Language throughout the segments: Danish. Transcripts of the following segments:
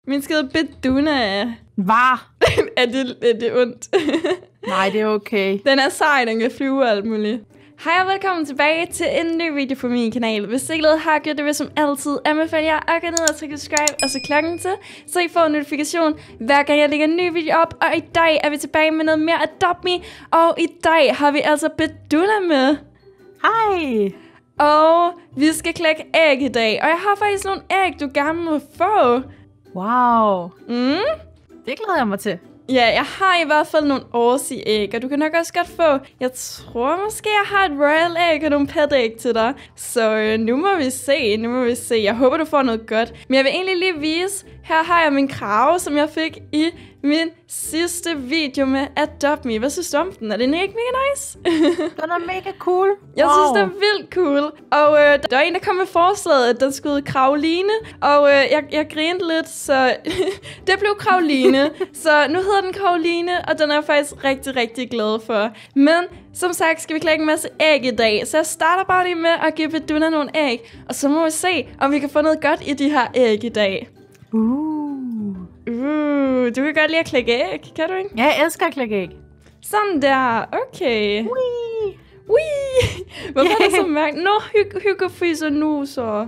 Min skide Beduna. Hvad? er det ondt? Nej, det er okay. Den er sej, den kan flyve og alt muligt. Hej og velkommen tilbage til en ny video på min kanal. Hvis I ikke allerede har gjort det, vil som altid anbefale jer at gå ned og trykke subscribe og så klokken til, så I får en notifikation hver gang jeg lægger en ny video op. Og i dag er vi tilbage med noget mere Adopt Me, og i dag har vi altså Beduna med. Hej! Og vi skal klække æg i dag, og jeg har faktisk nogle æg, du gerne må få. Wow. Mm? Det glæder jeg mig til. Ja, jeg har i hvert fald nogle Aussie-æg, og du kan nok også godt få, jeg tror måske, jeg har et Royal-æg og nogle pet-æg til dig. Så nu må vi se, Jeg håber, du får noget godt. Men jeg vil egentlig lige vise, her har jeg min krave, som jeg fik i min sidste video med Adopt Me. Hvad synes du om den? Er den ikke mega nice? Den er mega cool. Jeg synes, det er vildt cool. Og der var en, der kom med forslaget, at den skulle Kravline. Og jeg grinte lidt, så det blev Kravline. Så nu hedder den Kravline, og den er jeg faktisk rigtig, rigtig glad for. Men som sagt skal vi klække en masse æg i dag. Så jeg starter bare lige med at give Beduna nogle æg. Og så må vi se, om vi kan få noget godt i de her æg i dag. Du kan godt lide at klække æg, kan du ikke? Ja, jeg elsker at klække æg. Sådan der, okay. Whee! Hvorfor er det så mærkeligt? Nå, hyggefis og nuser.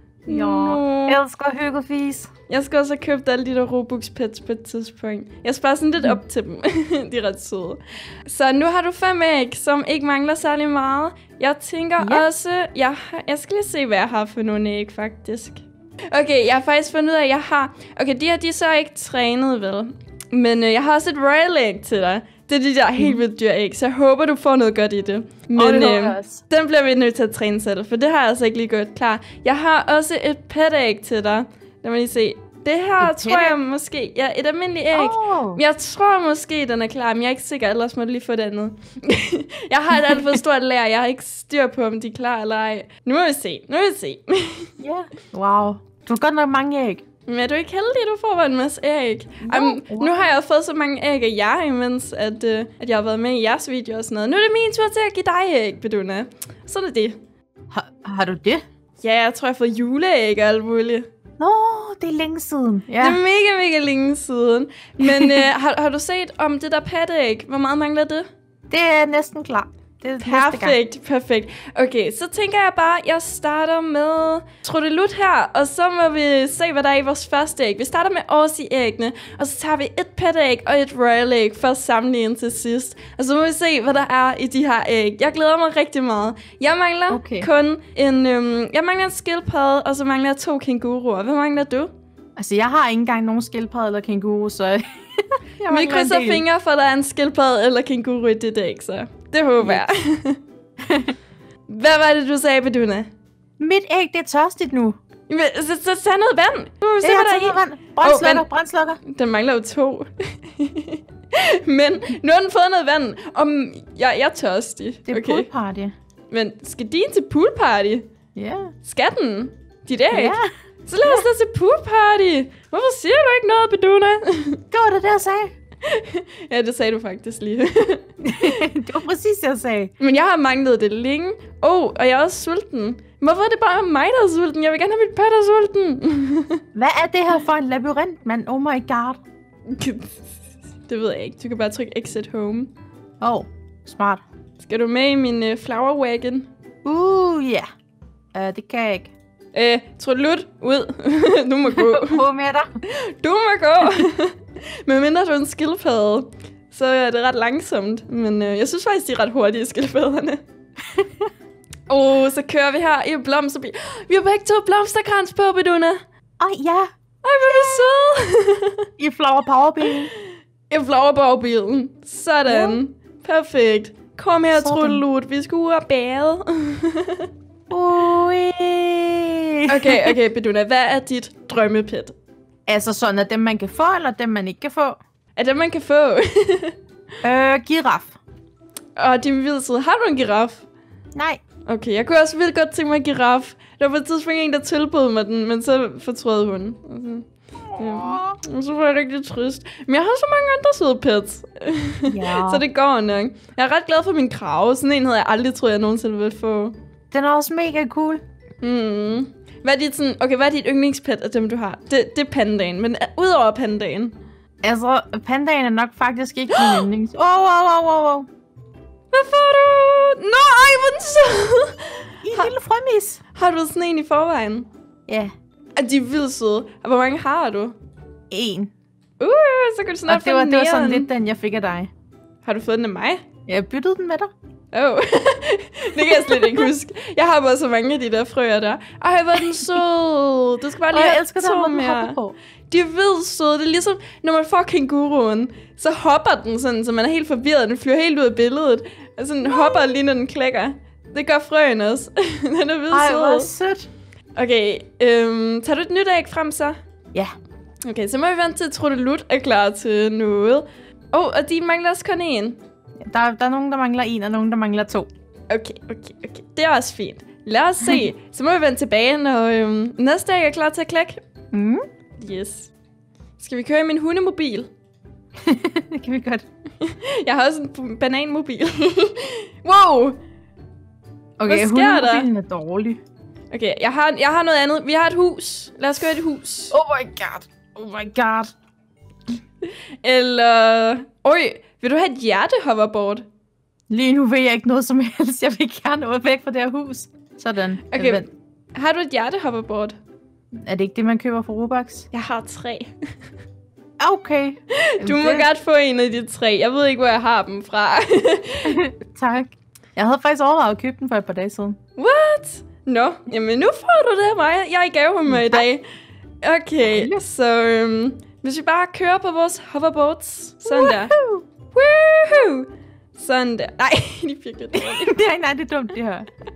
Jeg elsker hyggefis. Jeg skal også have købt alle de der Robux pets på et tidspunkt. Jeg sparer sådan lidt op til dem. De er ret søde. Så nu har du 5 æg, som ikke mangler særlig meget. Jeg tænker også... Jeg skal lige se, hvad jeg har for nogle æg, faktisk. Okay, jeg har faktisk fundet ud af, at jeg har... Okay, de her, de er så ikke trænet, vel? Men jeg har også et Royal æg til dig. Det er de der helt vildt dyre æg, så jeg håber, du får noget godt i det. Men den bliver vi nødt til at træne selv, for det har jeg altså ikke lige gjort klar. Jeg har også et pet-æg til dig. Lad mig lige se. Det her tror jeg måske... Ja, et almindeligt æg. Jeg tror måske, den er klar, men jeg er ikke sikker, ellers må du lige få det andet. Jeg har et alt for stort lager. Jeg har ikke styr på, om de er klar eller ej. Nu må vi se. Ja. Wow. Du har godt nok mange æg. Men er du ikke heldig, at du får en masse æg? Nu har jeg fået så mange æg af jer, imens at jeg har været med i jeres video og sådan noget. Nu er det min tur til at give dig æg, Beduna. Sådan er det. Har du det? Ja, jeg tror, jeg har fået juleæg og alt muligt. Nå, det er længe siden. Ja. Det er mega, mega længe siden. Men har du set om det der patteæg? Hvor meget mangler det? Det er næsten klar. Det er perfekt. Okay, så tænker jeg bare, at jeg starter med trudelut her, og så må vi se, hvad der er i vores første æg. Vi starter med Aussie-æggene, og så tager vi et pet-æg og et Royal-æg for at samle ind til sidst. Og så må vi se, hvad der er i de her æg. Jeg glæder mig rigtig meget. Jeg mangler kun jeg mangler en skildpadde, og så mangler jeg 2 kænguruer. Hvad mangler du? Altså, jeg har ikke engang nogen skildpadde eller kænguru, så... Vi krydser fingre for, der er en skildpadde eller kænguru i det æg, så... Det håber jeg. Hvad var det, du sagde, Beduna? Mit æg, det er tørstigt nu. Så tag noget vand. Nu må vi se, hvad der er i. Brandslukker. Den mangler jo 2. Men nu har den fået noget vand. Jeg er tørstig. Det er poolparty. Men skal din til poolparty? Ja. Skal den? Dit æg? Ja. Så lad os da til poolparty. Hvorfor siger du ikke noget, Beduna? Det var det, jeg sagde. Ja, det sagde du faktisk lige. Det var præcis det, jeg sagde. Men jeg har manglet det længe. Og jeg er også sulten. Hvorfor er det bare mig, der er sulten? Jeg vil gerne have mit pet, der er sulten. Hvad er det her for en labyrint, mand? Oh my god. Det ved jeg ikke. Du kan bare trykke exit home. Smart. Skal du med i min flower wagon? Ja. Det kan jeg ikke. Trudelut, ud. Du må gå. På med dig. Du må gå. Men mindre du er en skildpadde, så er det ret langsomt. Men jeg synes faktisk, de er ret hurtige, skildpadderne. Så kører vi her i blomsterbil. Vi har begge 2 blomsterkrans på, Beduna. Ja. Ej, hvor er du sød. I flower powerbilen. I flower powerbilen. Sådan. Perfekt. Kom her, Trudelut. Vi skal ud og bade. Okay, Beduna. Hvad er dit drømmepet? Altså sådan, at dem man kan få, eller dem man ikke kan få? Er dem man kan få? Giraf. Og din hvide side. Har du en giraf? Nej. Okay, jeg kunne også vildt godt tænke mig en giraf. Der var på et tidspunkt en, der tilbød mig den, men så fortrød hun. Og så var jeg rigtig trist. Men jeg har så mange andre søde pets. Så det går nok. Jeg er ret glad for min krave. Sådan en havde jeg aldrig troet, jeg nogensinde ville få. Den er også mega cool. Hvad er dit yndlingspet af dem, du har? Det er pandaen, men udover pandaen. Altså, pandaen er nok faktisk ikke min yndlings. Wow. Hvad får du? Nå, ej, hvor er den sød. En lille frømis. Har du sådan en i forvejen? Ja. Og de er vildt søde. Og hvor mange har du? En. Så kan du snart Og det var sådan lidt den, jeg fik af dig. Har du fået den af mig? Jeg byttede den med dig. Det kan jeg slet ikke huske. Jeg har bare så mange af de der frøer der. Ej, hvor er den sød. Du skal bare lige have to mere. De er vildt søde. Det er ligesom, når man får kænguruen, så hopper den sådan, så man er helt forvirret. Den flyver helt ud af billedet. Og sådan hopper lige, når den klækker. Det gør frøen også. Den er vildt sød. Ej, hvor sødt. Okay, tager du et nyt æg frem så? Ja. Okay, så må vi vente til, at Trudelut er klar til noget. Og de mangler også kun en. Der er nogen, der mangler en, og nogen, der mangler 2. Okay. Det er også fint. Lad os se. Så må vi vende tilbage, når næste æg er klar til at klække. Mm. Yes. Skal vi køre i min hundemobil? Det kan vi godt. Jeg har også en bananmobil. Wow! Okay, hundemobilen er dårlig. Okay, jeg har noget andet. Vi har et hus. Lad os køre et hus. Oh my god. Eller... vil du have et hjertehoverboard? Lige nu vil jeg ikke noget som helst. Jeg vil gerne noget væk fra det her hus. Sådan. Okay, har du et hjertehoverboard? Er det ikke det, man køber for Robux? Jeg har 3. Okay. Du må godt få en af de 3. Jeg ved ikke, hvor jeg har dem fra. Tak. Jeg havde faktisk overvejet at købe den for et par dage siden. What? Nå, jamen nu får du det af mig. Jeg er i gavehumør i dag. Okay, så hvis vi bare kører på vores hoverboards. Sådan der. Woohoo! Sådan der. Nej, de er virkelig dårlige. Nej, det er dumt, det her.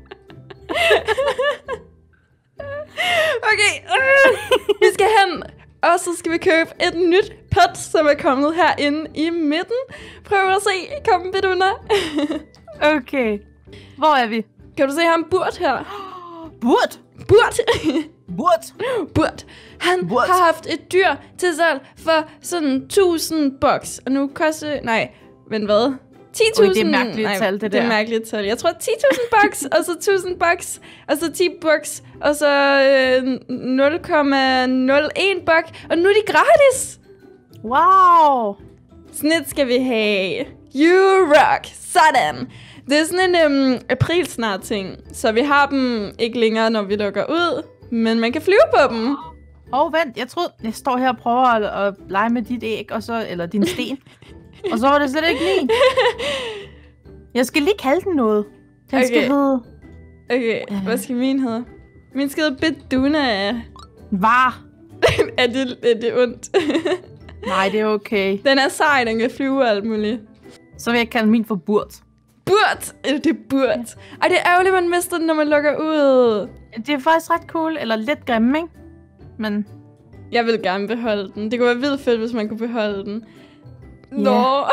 Okay, vi skal hen. Og så skal vi købe et nyt pet, som er kommet herinde i midten. Prøv at se. Kom lidt under. Okay. Hvor er vi? Kan du se ham Burt her? Burt? Burt. Han har haft et dyr til salg for sådan 1000 bucks. Og nu koster... Nej, men hvad? 10.000? Det er mærkeligt tal, det der. Det er mærkeligt tal. Jeg tror 10.000 bucks, og så 1000 bucks, og så 10 bucks, og så 0,01 buck, og nu er de gratis! Wow! Sådan et skal vi have. You rock! Sådan! Det er sådan en april snart ting, så vi har dem ikke længere, når vi lukker ud, men man kan flyve på dem. Vent, jeg troede, jeg står her og prøver at lege med dit æg, og så, eller din sten. Og så var det slet ikke min. Jeg skal lige kalde den noget. Den skal hedde... Okay, hvad skal min hedde? Min skal hedde Beduna. Var. er det ondt? Nej, det er okay. Den er sej, den kan flyve og alt muligt. Så vil jeg kalde min for Burt. Burt! Det er Burt. Ej, det er ærgerligt, man mister den, når man lukker ud. Det er faktisk ret cool, eller lidt grimme, ikke? Men... Jeg vil gerne beholde den. Det kunne være vildt fedt, hvis man kunne beholde den. Nå. Yeah.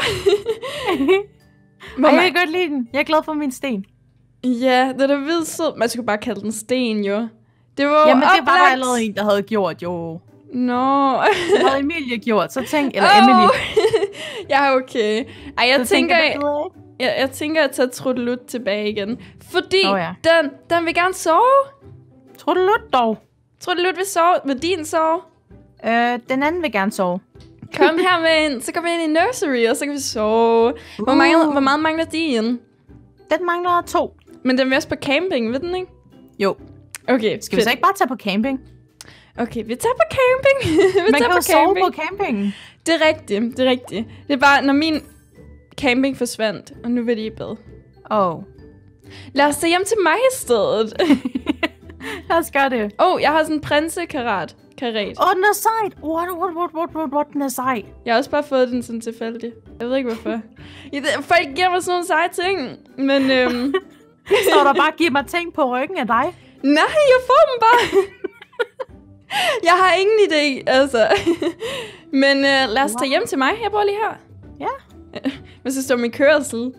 Jeg kan godt lide den. Jeg er glad for min sten. Ja, det er da vildt sød. Man skulle bare kalde den sten, jo. Det var jamen, det var der allerede en, der havde gjort, jo. Nå. Det havde Emilie gjort, så tænk... Eller Emily. Ja, okay. Ej, jeg tænker at tage Trudelut tilbage igen. Fordi den vil gerne sove. Trudelut dog. Trudelut vil sove. Vil din sove? Den anden vil gerne sove. Kom her med ind. Så går vi ind i nursery, og så kan vi sove. Hvor meget mangler din? Den mangler 2. Men den vil også på camping, ved den ikke? Jo. Okay, skal vi så ikke bare tage på camping? Okay, vi tager på camping. Man kan jo sove på camping. Det er rigtigt, det er rigtigt. Det er bare, når min camping forsvandt, og nu vil de i bed. Lad os tage hjem til mig i stedet. Lad os gøre det. Jeg har sådan en prinsekarat. Den er sejt. What, den er sej. Jeg har også bare fået den sådan tilfældig. Jeg ved ikke hvorfor. Folk giver mig sådan nogle seje ting. Men så der bare giver mig ting på ryggen af dig? Nej, jeg får dem bare. Jeg har ingen idé, altså. Men lad os tage hjem til mig. Jeg bor lige her. Ja. Hvis det står min kørsel.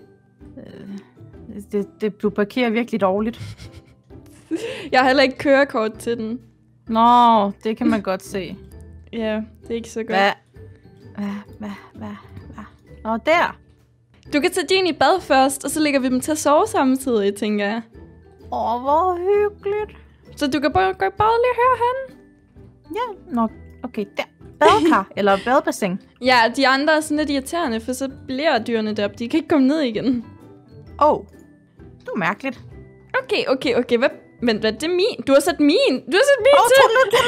Du parkerer virkelig dårligt. Jeg har heller ikke kørekort til den. Nå, det kan man godt se. Ja, det er ikke så godt. Hvad? Nå, der. Du kan tage din i bad først, og så lægger vi dem til at sove samtidig, tænker jeg. Hvor hyggeligt. Så du kan bare lige herhen. Ja, nå, okay, der. Badekar, eller badebassin. Ja, de andre er sådan lidt irriterende, for så bliver dyrene deroppe. De kan ikke komme ned igen. Det er mærkeligt. Okay. Hvad er det min? Du har sat min til.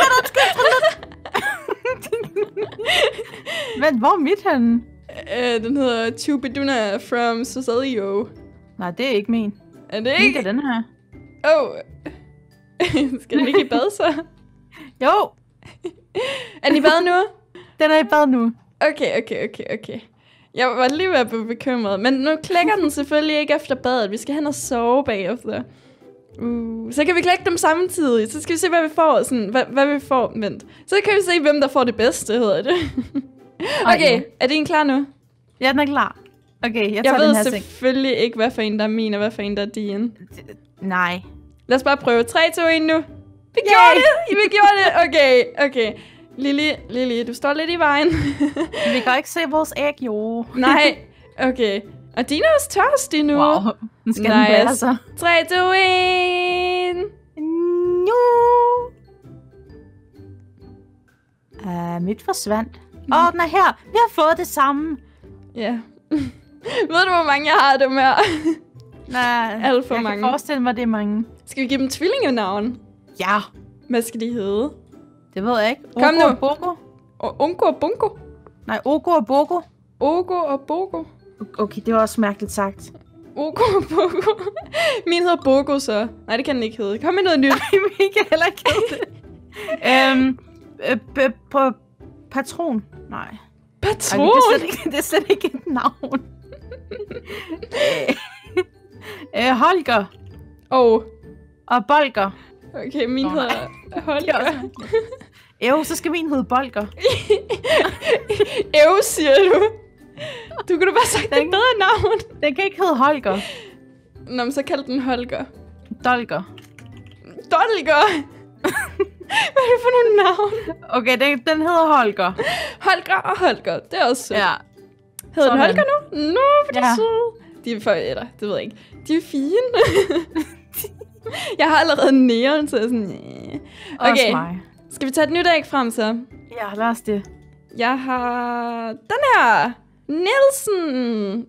Men hvor er mit henne? Den hedder Chubiduna from Sosalio. Nej, det er ikke min. Er det ikke? Min er den her. Skal den ikke i bad så? Jo. Er den i bad nu? Den er i bad nu. Okay. Jeg var lige ved at blive bekymret. Men nu klækker den selvfølgelig ikke efter badet. Vi skal hen og sove bagefter. Så kan vi klække dem samtidig. Så skal vi se, hvad vi får. Sådan, hvad vi får. Vent. Så kan vi se, hvem der får det bedste, hedder det. Okay, er det en klar nu? Ja, den er klar. Okay, jeg ved den her selvfølgelig ikke, hvad for en der er min, og hvad for en der er din. Nej. Lad os bare prøve. 3, 2, 1 nu. Vi gjorde det! Okay. Lili, du står lidt i vejen. Vi kan ikke se vores æg, jo. Nej, okay. Og din er også tørstig nu. Wow, den skal den være så. 3, 2, 1. Mit forsvandt. Den er her. Vi har fået det samme. Ja. Ved du, hvor mange jeg har dem her? Nej, alt for jeg mange. Kan forestille mig, det er mange. Skal vi give dem tvillingenavn? Ja. Hvad skal de hedde? Det ved jeg ikke. Kom nu. Og Bogo? Unko og Bunko? Nej, Ogo og Bogo. Ogo og Bogo. Okay, det var også mærkeligt sagt. Ogo og Bogo. Min hedder Bogo så. Nej, det kan den ikke hedde. Kom med noget nyt. Nej, vi kan heller ikke hedde det. Patron? Nej. Patron? Det er slet ikke et navn. Holger. Og Bolger. Okay, min hedder Holger. Så skal min hedde Bolger. Siger du? Du kunne da bare sagt et bedre navn. Den kan ikke hedde Holger. Nå, men så kald den Holger. Dolger. Hvad er det for nogle navn? Okay, den hedder Holger. Holger, det er også sødt. Ja. Hedder den Holger nu? Nå, for det er sødt. De er eller, det ved jeg ikke. De er fine. Jeg har allerede næren, så jeg sådan... Okay, skal vi tage et nyt æg frem så? Ja, lad os det. Jeg har den her. Nielsen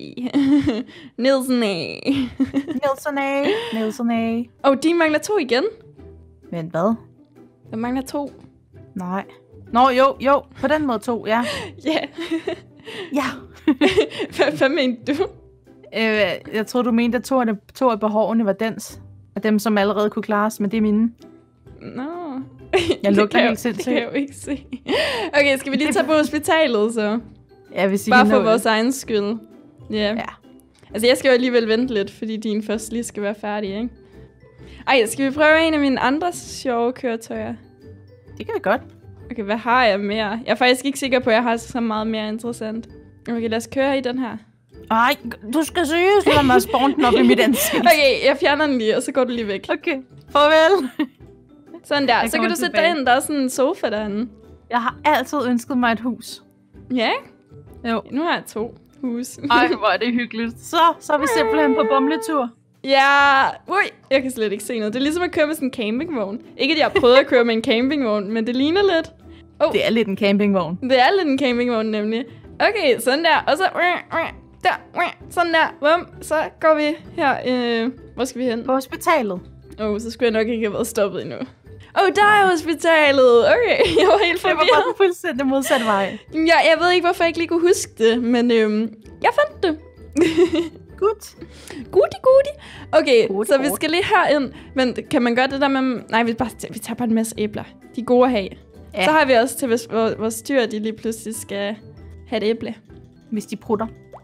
Nielsen. De mangler 2 igen. Men hvad? Der mangler 2. Nej. Nå, jo. På den måde 2, ja. Ja. Ja. Hvad mente du? Jeg tror du mente, at 2 af behovene var dens. Af dem, som allerede kunne klares, men det er mine. Nå. Jeg lugter helt sindssygt. Det kan jeg jo ikke se. Okay, skal vi lige tage på hospitalet så? Ja, hvis I bare for vores egen skyld. Ja. Altså, jeg skal jo alligevel vente lidt, fordi din først lige skal være færdig, ikke? Ej, skal vi prøve en af mine andre sjove køretøjer? Det kan vi godt. Okay, hvad har jeg mere? Jeg er faktisk ikke sikker på, at jeg har så meget mere interessant. Okay, lad os køre i den her. Ej, du skal seriøst lade mig spawne den op i mit ansigt. Okay, jeg fjerner den lige, og så går du lige væk. Okay, farvel. Sådan der, så kan du sætte dig ind. Der er sådan en sofa derinde. Jeg har altid ønsket mig et hus. Ja? Jo. Nu har jeg 2 hus. Ej, hvor er det hyggeligt. Så er vi simpelthen på bumletur. Ja, jeg kan slet ikke se noget. Det er ligesom at køre med sådan en campingvogn. Ikke at jeg har prøvet at køre med en campingvogn, men det ligner lidt. Det er lidt en campingvogn. Det er lidt en campingvogn nemlig. Okay, sådan der, og så der, sådan der, bum, så går vi her. Hvor skal vi hen? På hospitalet. Så skulle jeg nok ikke have været stoppet endnu. Der er hospitalet. Okay, jeg var helt forvirret. Det var bare fuldstændig modsat vej. Ja, jeg ved ikke, hvorfor jeg ikke lige kunne huske det, men jeg fandt det. Godt. Goodie. Okay, så vi skal lige herind. Men kan man gøre det der med... Nej, vi tager bare en masse æbler. De er gode at have. Ja. Så har vi også til, hvis vores dyr de lige pludselig skal have et æble. Hvis de prutter.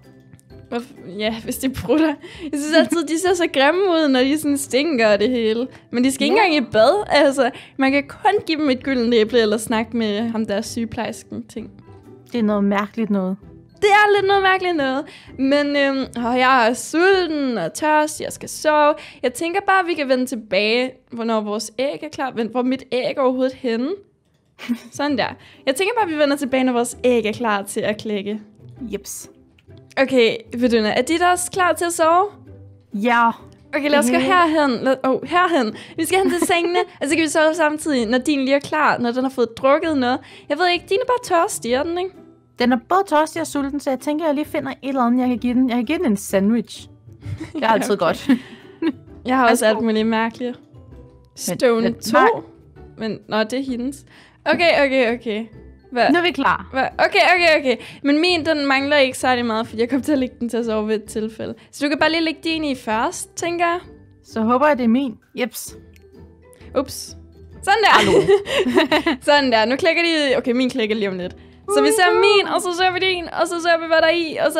Ja, hvis de prutter. Jeg synes altid, de ser så grimme ud, når de sådan stinker og det hele. Men de skal ikke engang i bad. Altså, man kan kun give dem et gyldent æble, eller snakke med ham der sygeplejersken ting. Det er noget mærkeligt noget. Det er lidt noget mærkeligt noget. Men jeg er sulten og tørst, jeg skal sove. Jeg tænker bare, at vi kan vende tilbage, hvornår vores æg er klar. Hvor mit æg er overhovedet henne. Sådan der. Jeg tænker bare, at vi vender tilbage, når vores æg er klar til at klække. Jeps. Okay, Viduna, er de da også klar til at sove? Ja. Okay, lad os gå herhen. Herhen. Vi skal hen til sengene, og så kan vi sove samtidig, når din lige er klar, når den har fået drukket noget. Jeg ved ikke, din er bare tørstig, er den, ikke? Den er både tørstig og sulten, så jeg tænker, jeg lige finder et eller andet, jeg kan give den. Jeg kan give den en sandwich. Det er altid godt. Jeg har også alt muligt mærkeligt. Stone 2. Men, det er hendes. Okay. Hvad? Nu er vi klar. Okay. Men min, den mangler ikke særlig meget, fordi jeg kommer til at lægge den til at sove ved et tilfælde. Så du kan bare lige lægge din i først, tænker jeg. Så håber jeg, det er min. Jeps. Ups. Sådan der. Sådan der. Nu klikker de... Okay, min klikker lige om lidt. Så vi ser min, og så ser vi din, og så ser vi, hvad der er i, og så...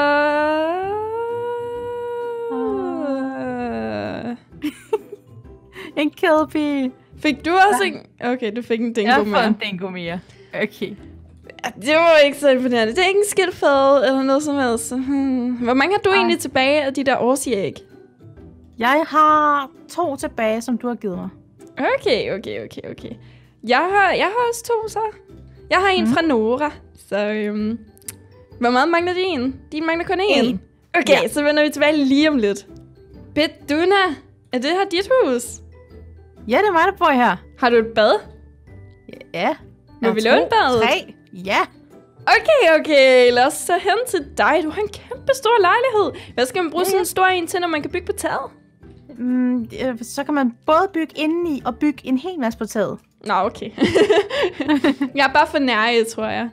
En kelpie. Fik du også en... Okay, du fik en dingo mere. Jeg får en dingo mere. Okay. Det var ikke så imponerende. Det er ikke en skildpadde eller noget som helst. Hvor mange har du egentlig tilbage af de der årsjæg? Jeg har 2 tilbage, som du har givet mig. Okay. Jeg har også 2, så. Jeg har en fra Nora. Så hvor meget mangler din? Din mangler kun én. Okay, så vender vi tilbage lige om lidt. Beduna, er det her dit hus? Ja, det er mig, der bor her. Har du et bad? Ja. Må vi låne badet? 3. Ja. Okay. Lad os så hen til dig. Du har en kæmpe stor lejlighed. Hvad skal man bruge sådan en stor en til, når man kan bygge på taget? Så kan man både bygge indeni og bygge en hel masse på taget. Nå, okay. Jeg er bare for nærige, tror jeg.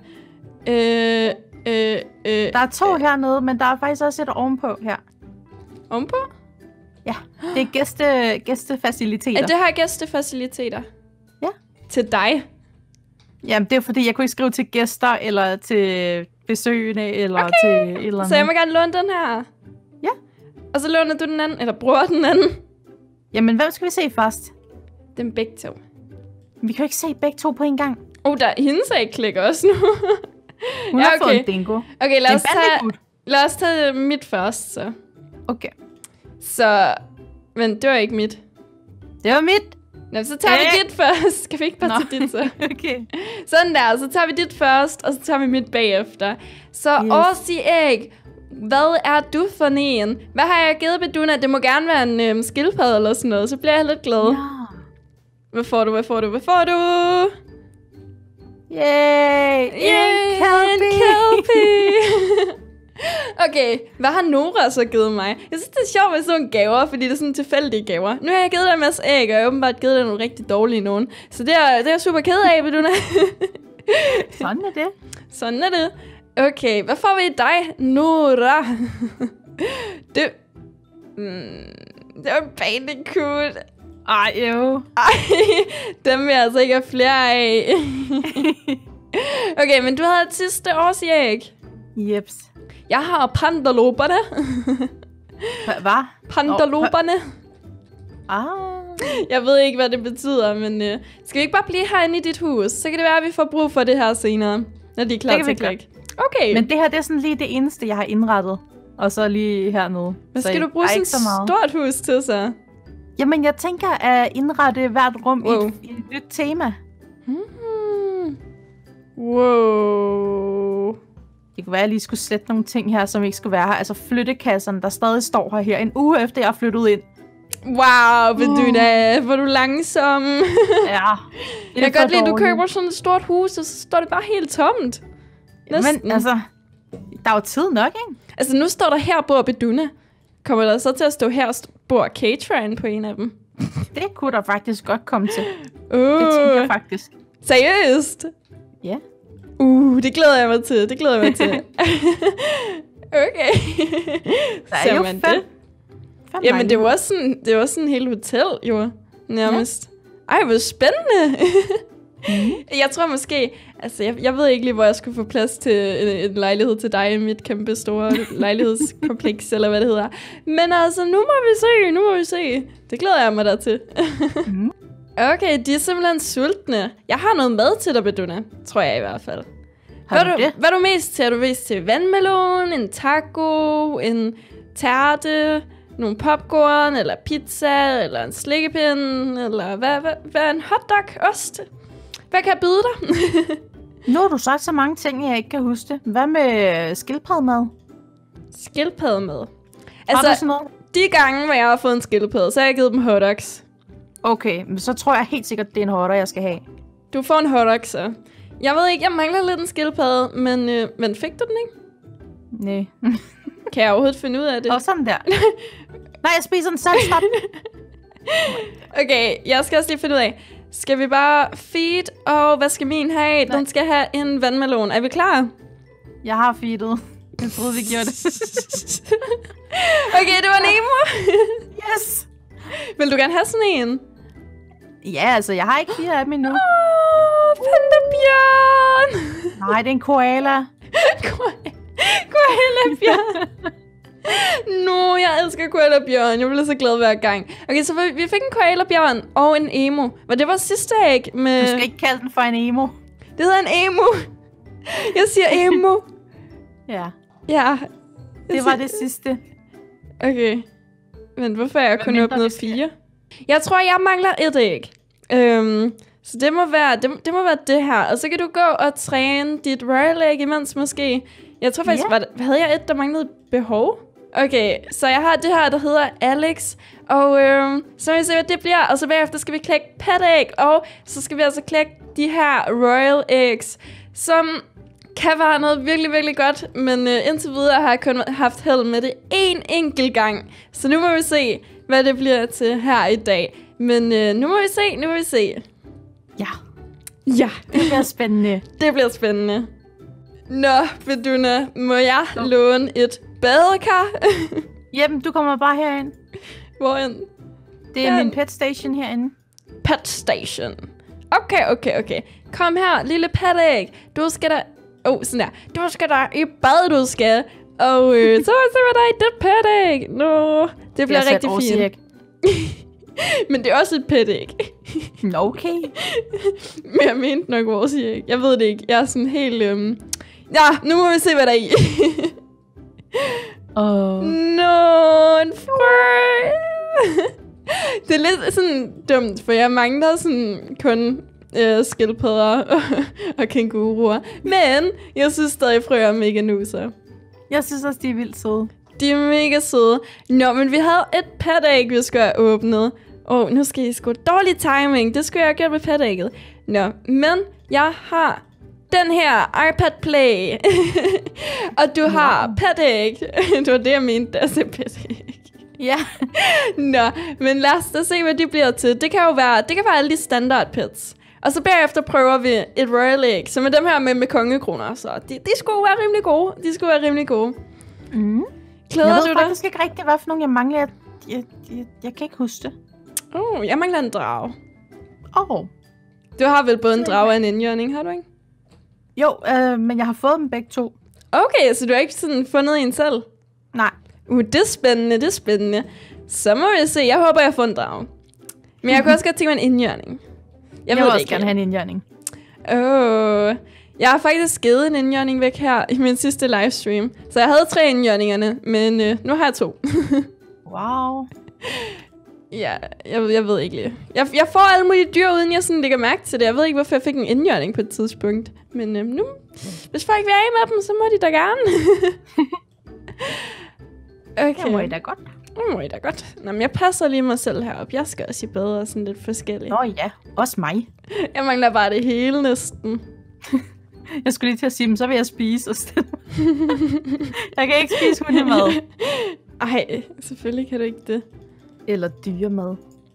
Der er 2 hernede, men der er faktisk også et ovenpå her. Ovenpå? Ja, det er gæstefaciliteter. Er det her gæstefaciliteter? Ja. Til dig? Jamen, det er fordi, jeg kunne ikke skrive til gæster, eller til besøgende, eller til et eller andet. Så jeg må gerne låne den her? Ja. Og så låner du den anden, eller bruger den anden? Jamen, hvem skal vi se først? Dem begge 2. Vi kan jo ikke se begge 2 på en gang. Der hendes ikke klikker også nu. Hun har fået en dingo. Okay, lad os tage mit først, så. Okay. Så, men det var ikke mit. Det var mit. Nå, så tager vi dit først. Kan vi ikke bare tage dit så? Okay. Sådan der, så tager vi dit først, og så tager vi mit bagefter. Så årsig-æg, hvad er du for en? Hvad har jeg givet Beduna? Det må gerne være en skildpadde eller sådan noget, så bliver jeg lidt glad. Ja. Hvad får du? Yay! En kelpie! Okay, hvad har Nora så givet mig? Jeg synes, det er sjovt med sådan nogle gaver, fordi det er sådan tilfældige gaver. Nu har jeg givet dig en masse æg, og jeg har åbenbart givet dig nogle rigtig dårlige nogen. Så det er jeg super ked af, Beduna. Sådan er det. Sådan er det. Okay, hvad får vi i dig, Nora? Det var bandicoot. Ej, jo. Dem vil jeg altså ikke have flere af. Okay, men du havde et sidste årsjæg. Jeps. Jeg har pandaloberne. Hvad? Pandaloberne. Jeg ved ikke, hvad det betyder, men skal vi ikke bare blive herinde i dit hus? Så kan det være, at vi får brug for det her senere, når de er klar til klik. Okay. Men det her, det er sådan lige det eneste, jeg har indrettet. Og så lige hernede. Hvad skal du bruge sådan et stort hus til, så? Jamen, jeg tænker at indrette hvert rum i et nyt tema. Wow. Det kunne være, at jeg lige skulle slette nogle ting her, som ikke skulle være her. Altså flyttekasserne, der stadig står her en uge efter, jeg er flyttet ind. Wow, Beduna, hvor du langsom. Ja. Jeg kan godt lide, at du køber sådan et stort hus, og så står det bare helt tomt. Næsten. Men altså, der er jo tid nok, ikke? Altså, nu står der her bor Beduna. Kommer der så til at stå her bor Caterine på en af dem? Det kunne der faktisk godt komme til. Det tænker jeg faktisk. Seriøst? Ja. Det glæder jeg mig til. Okay. Der er jo 5. Jamen, det var sådan en hel hotel, jo. Nærmest. Ja. Ej, hvor spændende. Jeg tror måske, altså jeg ved ikke lige, hvor jeg skulle få plads til en lejlighed til dig i mit kæmpe store lejlighedskompleks, eller hvad det hedder. Men altså, nu må vi se. Det glæder jeg mig da til. Okay, de er simpelthen sultne. Jeg har noget mad til dig, Beduna. Tror jeg i hvert fald. Hvad er du mest til? Er du mest til vandmelon, en taco, en tærte, nogle popcorn, eller pizza, eller en slikkepind, eller hvad er en hotdog, ost? Hvad kan jeg byde dig? Nu har du sagt så mange ting, jeg ikke kan huske det. Hvad med skildpaddemad? Skildpaddemad? Altså, har du sådan noget? De gange, hvor jeg har fået en skildpadde, så har jeg givet dem hotdogs. Okay, men så tror jeg helt sikkert, det er en hotdog, jeg skal have. Du får en hotdog, så. Jeg ved ikke, jeg mangler lidt en skildpadde, men fik du den ikke? Nej. Kan jeg overhovedet finde ud af det? Og sådan der. Nej, jeg spiser den selv. Stop. Okay, jeg skal også lige finde ud af. Skal vi bare feed, og hvad skal min have? Den skal have en vandmelon. Er vi klar? Jeg har feedet. Jeg troede, vi gjorde det. Okay, det var Nemo. Yes! Vil du gerne have sådan en? Ja, altså, jeg har ikke 4 af dem endnu. Pandabjørn! Nej, det er en koala. Koalabjørn. Nå, jeg elsker koalabjørn. Jeg bliver så glad hver gang. Okay, så vi fik en koalabjørn og en emo. Var det vores sidste æg med... Du skal ikke kalde den for en emo. Det hedder en emo. Jeg siger emo. Ja. Ja. Det var det sidste. Okay. Men hvorfor er jeg kun opnået 4? Jeg tror, jeg mangler et æg. Så det må være det her. Og så kan du gå og træne dit royal æg imens måske. Jeg tror faktisk, havde jeg et, der manglede behov? Okay, så jeg har det her, der hedder Alex. Og så vil vi se, hvad det bliver. Og så bagefter skal vi klække pet æg. Og så skal vi altså klække de her royal eggs, som kan være noget virkelig, virkelig godt. Men indtil videre har jeg kun haft held med det en enkelt gang. Så nu må vi se, hvad det bliver til her i dag. Men nu må vi se. Ja. Ja. Det bliver spændende. Det bliver spændende. Nå, Beduna, må jeg låne et badekar? Jamen, du kommer bare herind. Hvorhen? Det er min pet station herinde. Pet station. Okay. Kom her, lille patæg. Du skal da... sådan der. Du skal da i bad, du skal. Og så må vi se, hvad der er i det patæg. Nå, det bliver rigtig fint. Men det er også et patæg. Okay. Men jeg mente nok vores æg. Jeg ved det ikke. Jeg er sådan helt... Ja, nu må vi se, hvad der er i. Nå, en frø. Det er lidt sådan dumt, for jeg mangler sådan kun skildpadder og kænguruer. Men jeg synes stadig, frøer er mega nuser. Jeg synes også, de er vildt søde. De er mega søde. Nå, men vi havde et patæg, vi skulle have åbnet. Nu skal I sgu dårlig timing. Det skulle jeg have gjort med patægget. Nå, men jeg har den her iPad Play. Og du har patæg. Det var det, jeg mente, da jeg sagde patæg. Ja. Nå, men lad os da se, hvad de bliver til. Det kan være alle de standard pets. Og så bagefter prøver vi et royal egg, som er dem her med kongekroner. Så de skulle være rimelig gode. Mm. Glæder du dig? Jeg ved faktisk ikke rigtig, hvad for nogle jeg mangler. Jeg kan ikke huske det. Jeg mangler en drage. Du har vel både en drage og en indjørning, har du ikke? Jo, men jeg har fået dem begge to. Okay, så du har ikke sådan fundet en selv? Nej. Det er spændende. Så må vi se. Jeg håber, jeg får en drage. Men jeg kunne også godt tænke mig en indjørning. Jeg vil også gerne have en indjørning. Jeg har faktisk givet en indjørning væk her i min sidste livestream. Så jeg havde 3 indjørningerne, men nu har jeg 2. Wow. Ja, jeg ved ikke lige. Jeg får alle mulige dyr, uden jeg sådan lægger mærke til det. Jeg ved ikke, hvorfor jeg fik en indjørning på et tidspunkt. Men nu, hvis folk vil af med dem, så må de da gerne. Okay. Det må I da godt. Nå, men jeg passer lige mig selv herop. Jeg skal også i bad og sådan lidt forskelligt. Nå ja, også mig. Jeg mangler bare det hele næsten. Jeg skulle lige til at sige, så vil jeg spise. Jeg kan ikke spise hundemad. Ej, selvfølgelig kan du ikke det. Eller dyremad.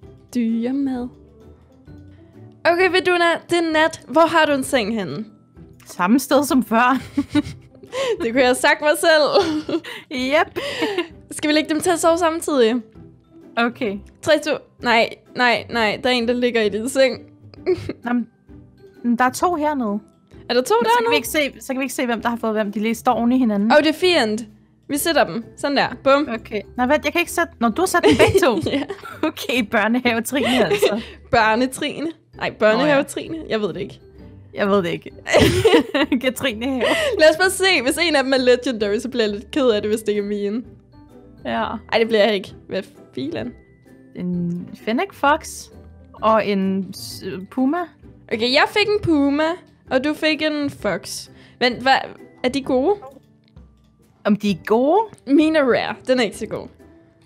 Okay, Beduna, det er nat. Hvor har du en seng henne? Samme sted som før. Det kunne jeg have sagt mig selv. Yep. Skal vi lægge dem til at sove samtidig? Okay. 3, 2... Nej. Der er en, der ligger i din seng. Jamen, der er 2 hernede. Er der 2 dernede? Så kan vi ikke se, hvem der har fået hvem. De lige står oven i hinanden. Det er fint. Vi sætter dem. Sådan der. Bum. Okay. Nej, jeg kan ikke sætte... Når du har sat dem begge 2. Ja. Okay, børnehave-Trine altså. Børnetrine. Nej, børnehave-Trine. Jeg ved det ikke. Katrine Have. Lad os bare se. Hvis en af dem er legendary, så bliver jeg lidt ked af det, hvis det ikke er mine. Ja. Ej, det bliver jeg ikke. Hvad filan? En Fennec Fox og en Puma. Okay, jeg fik en Puma, og du fik en Fox. Vent, hvad? Er de gode? Om de er gode? Mine er rare. Den er ikke så god.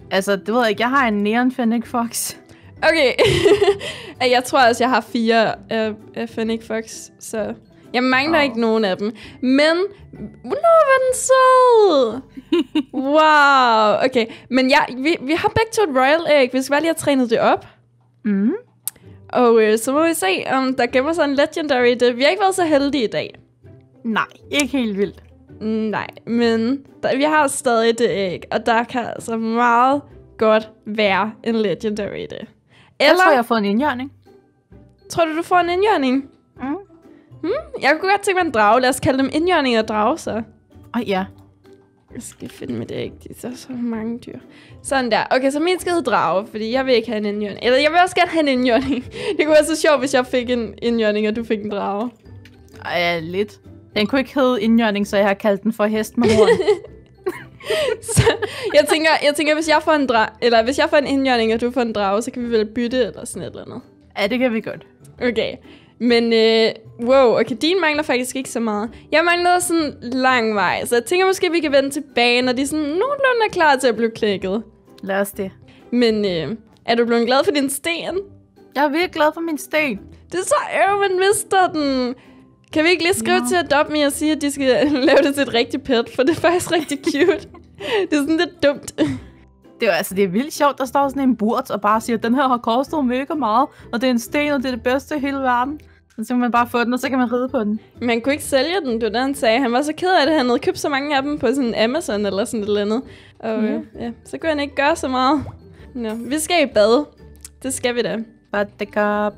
Altså, det ved jeg ikke. Jeg har en Neon Fennec Fox. Okay. Jeg tror også, jeg har 4 af Fennec Fox, så jeg mangler ikke nogen af dem. Men, var den sød! Wow, okay. Men ja, vi har begge to et Royal Egg. Vi skal bare lige have trænet det op. Mm. Og så må vi se, om der gemmer sig en Legendary. Vi har ikke været så heldige i dag. Nej, ikke helt vildt. Nej, men vi har stadig det æg, og der kan altså meget godt være en Legendary i det. Jeg tror, jeg har fået en indjørning. Tror du får en indjørning? Jeg kunne godt tænke mig en drage. Lad os kalde dem indjørning og drage, så. Ja. Jeg skal finde mit æg. De er så mange dyr. Sådan der. Okay, så min skal hedde drage, fordi jeg vil ikke have en indjørning. Eller jeg vil også gerne have en indjørning. Det kunne være så sjovt, hvis jeg fik en indjørning, og du fik en drage. Ja, lidt. Den kunne ikke hedde indjørning, så jeg har kaldt den for hest med horn. Så jeg tænker, hvis jeg får en indjørning, og du får en drage, så kan vi vel bytte eller sådan et eller andet. Ja, det kan vi godt. Okay. Men, wow, okay, din mangler faktisk ikke så meget. Jeg mangler sådan lang vej, så jeg tænker måske, vi kan vende tilbage, når de sådan nogenlunde er klar til at blive klækket. Lad os det. Men, er du blevet glad for din sten? Jeg er virkelig glad for min sten. Det er så man mister den. Kan vi ikke lige skrive til Adopt Me og sige, at de skal lave det til et rigtigt pet, for det er faktisk rigtig cute. Det er sådan lidt dumt. Det er vildt sjovt, der står sådan en burt og bare siger, at den her har kostet mega meget, og det er en sten, og det er det bedste i hele verden. Så kan man bare få den, og så kan man ride på den. Man kunne ikke sælge den, det var det, han sagde. Han var så ked af det, han havde købt så mange af dem på sådan Amazon eller sådan et eller andet. Og ja, så kunne han ikke gøre så meget. Nå, vi skal i bad. Det skal vi da. Badekar.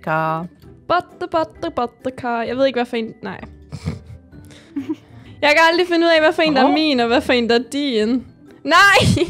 Badekar. Jeg ved ikke, hvad for en... Nej. Jeg kan aldrig finde ud af, hvad for en, der er min, og hvad for en, der er din. Nej!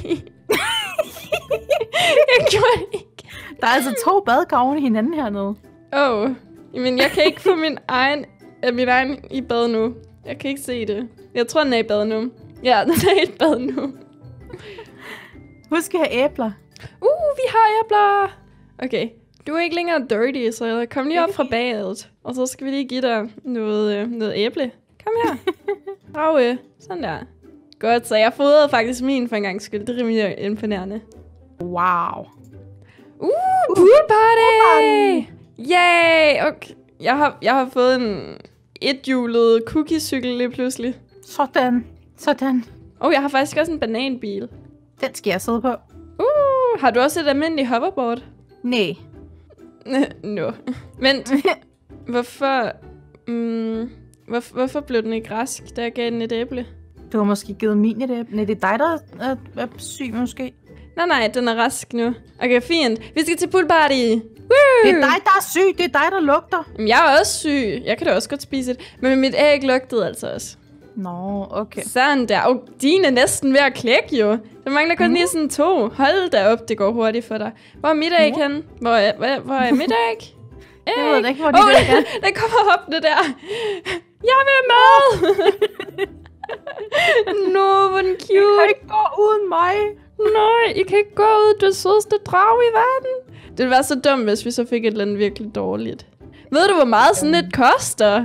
Jeg gjorde det ikke. Der er altså 2 badekar oven i hinanden hernede. Men jeg kan ikke få min egen i bad nu. Jeg kan ikke se det. Jeg tror, den er i bad nu. Ja, den er i bad nu. Husk at have æbler. Vi har æbler! Okay, du er ikke længere dirty, så kom lige op fra badet. Og så skal vi lige give dig noget æble. Kom her. Rave. Sådan der. Godt, så jeg fodrede faktisk min for en gang skyld. Det er rimelig imponerende. Wow. Pool party! Yay! Okay. Jeg har fået en ethjulet cookie-cykel lige pludselig. Sådan. Jeg har faktisk også en bananbil. Den skal jeg sidde på. Har du også et almindeligt hoverboard? Nej. No. Men hvorfor blev den ikke rask, da jeg gav den et æble? Du har måske givet min et æble. Nej, det er dig, der er syg måske. Nej, den er rask nu. Okay, fint. Vi skal til poolparty. Det er dig, der er syg. Det er dig, der lugter. Jamen, jeg er også syg. Jeg kan da også godt spise det. Men mit æg lugtede altså også. Nå, okay. Sådan der. Din er næsten ved at klække jo. Der mangler kun lige sådan 2. Hold da op, det går hurtigt for dig. Hvor er mit æg henne? Hvor er mit æg? Jeg ved ikke, hvor dit æg er. Den kommer op, det der. Jeg vil med! Nå, hvor den cute. I kan ikke gå uden mig. Nej, I kan ikke gå ud. Du er sødeste drage i verden. Det ville være så dumt, hvis vi så fik et eller andet virkelig dårligt. Ved du, hvor meget sådan et koster?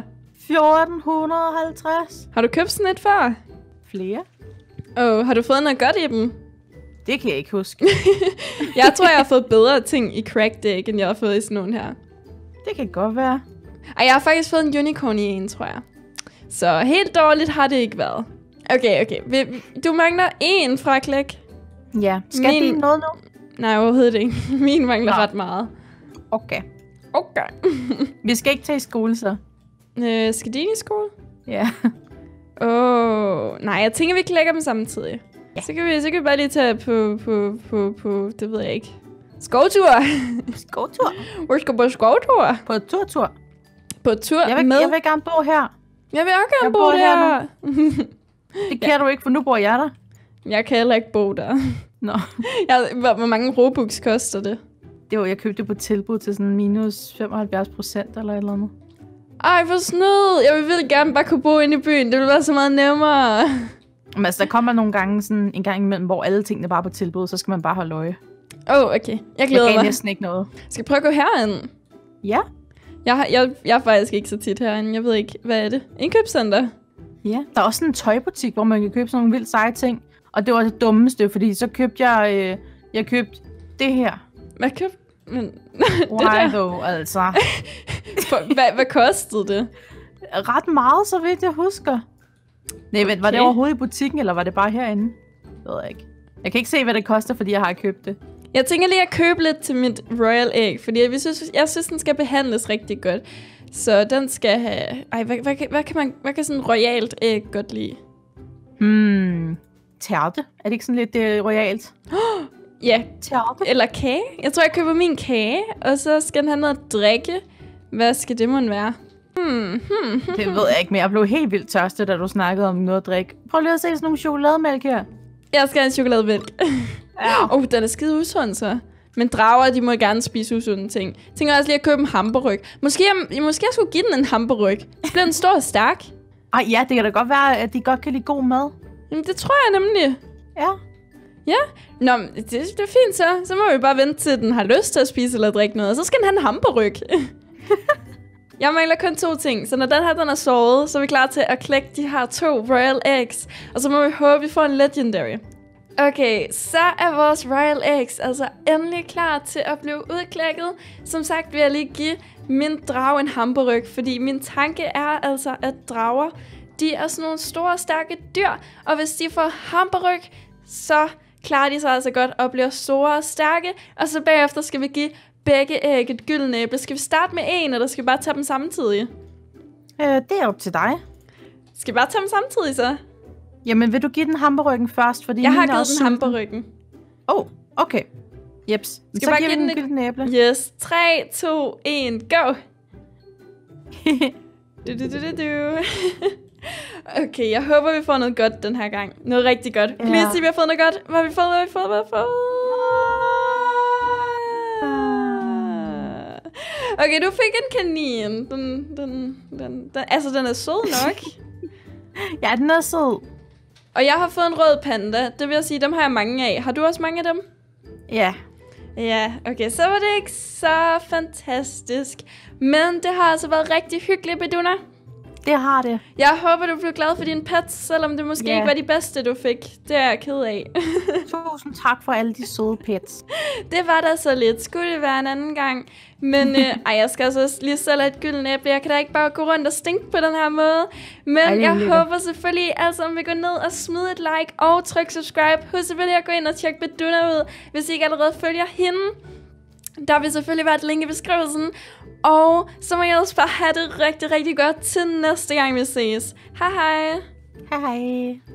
1450. Har du købt sådan et før? Flere. Har du fået noget godt i dem? Det kan jeg ikke huske. Jeg tror, jeg har fået bedre ting i Cracked Egg, end jeg har fået i sådan nogle her. Det kan godt være. Jeg har faktisk fået en unicorn i en, tror jeg. Så helt dårligt har det ikke været. Okay. Du mangler 1 fra Klæk. Ja. Skal din noget nu? Nej, overhovedet ikke. Min mangler ret meget. Okay. Vi skal ikke tage i skole, så. Skal de i skole? Ja. Nej, jeg tænker, vi klækker dem samtidig. Ja. Så kan vi bare lige tage på det ved jeg ikke. Skovtur. Hvor skal på skovtur? På tur. På tur jeg vil gerne bo her. Jeg vil også gerne bo der. Det kan du ikke, for nu bor jeg der. Jeg kan heller ikke bo der. Nå. Hvor mange Robux koster det? Det var, jeg købte det på tilbud til sådan minus 75% eller et eller andet. Ej, hvor snyd! Jeg vil virkelig gerne bare kunne bo inde i byen. Det ville være så meget nemmere. Men altså, der kommer nogle gange sådan en gang imellem, hvor alle tingene bare er på tilbud, så skal man bare holde øje. Okay. Jeg glæder mig. Jeg næsten ikke noget. Skal jeg prøve at gå herind? Ja. Jeg er faktisk ikke så tit herinde. Jeg ved ikke, hvad er det? Indkøbscenter? Ja. Der er også sådan en tøjbutik, hvor man kan købe sådan nogle vildt seje ting. Og det var det dummeste, fordi så købte jeg købte det her. Hvad købte? Men, Why though, altså? Hvad kostede det? Ret meget, så vidt jeg husker. Nej, okay. Var det overhovedet i butikken, eller var det bare herinde? Det ved jeg ikke. Jeg kan ikke se, hvad det koster, fordi jeg har købt det. Jeg tænker lige at købe lidt til mit Royal Egg, fordi jeg synes, den skal behandles rigtig godt. Så den skal have... Ej, hvad kan sådan en royalt æg godt lide? Tærte. Er det ikke sådan lidt royalt? Ja, tærte. Eller kage. Jeg tror, jeg køber min kage, og så skal den have noget at drikke. Hvad skal det måtte være? Det ved jeg ikke, men jeg blev helt vildt tørstig, da du snakkede om noget at drikke. Prøv lige at se sådan nogle chokolademælk her. Jeg skal have en chokolademælk. Ja. Den er skide usund, så. Men drager, de må gerne spise usunde ting. Jeg tænker også lige at købe en hamburg. Måske jeg skulle give den en hamburg. Så bliver den stor og stærk. Ej, ja, det kan da godt være, at de godt kan lide god mad. Jamen, det tror jeg nemlig. Ja. Ja. Nå, det er fint så. Så må vi bare vente til, den har lyst til at spise eller drikke noget. Og så skal den have en hamburg. Jeg mangler kun 2 ting, så når den er såret, så er vi klar til at klække de her 2 Royal Eggs. Og så må vi håbe, at vi får en Legendary. Okay, så er vores Royal Eggs altså endelig klar til at blive udklækket. Som sagt vil jeg lige give min drage en hamburg, fordi min tanke er altså, at drager, de er sådan nogle store, stærke dyr. Og hvis de får hamburg, så klarer de sig altså godt og bliver store og stærke. Og så bagefter skal vi give begge æg et gyldent æble. Skal vi starte med en, eller skal vi bare tage dem samtidig? Det er op til dig. Skal vi bare tage dem samtidig, så? Jamen, vil du give den hamburgeren først? Fordi jeg har givet den hamburgeren. Okay. Jeps. Så giver vi den et gyldent æble. Yes. 3, 2, 1, go! Okay, jeg håber, vi får noget godt den her gang. Noget rigtig godt. Kan lige sige, vi har fået noget godt? Hvad har vi fået? Okay, du fik en kanin. Den er sød nok. Ja, den er sød. Og jeg har fået en rød panda. Det vil jeg sige, dem har jeg mange af. Har du også mange af dem? Ja. Ja, okay, så var det ikke så fantastisk. Men det har altså været rigtig hyggeligt, Beduna. Det har det. Jeg håber, du blev glad for dine pets, selvom det måske ikke var de bedste, du fik. Det er jeg ked af. Tusind tak for alle de søde pets. Det var da så lidt. Skulle det være en anden gang? Men jeg skal altså lige selv have et gyldent æble. Jeg kan da ikke bare gå rundt og stinke på den her måde. Men jeg håber selvfølgelig, altså om vi går ned og smider et like og tryk subscribe. Husk selvfølgelig at gå ind og tjekke Beduna ud, hvis I ikke allerede følger hende. Der vil selvfølgelig være et link i beskrivelsen. Og så må jeg også bare have det rigtig, rigtig godt til næste gang vi ses. Hej hej. Hej hej.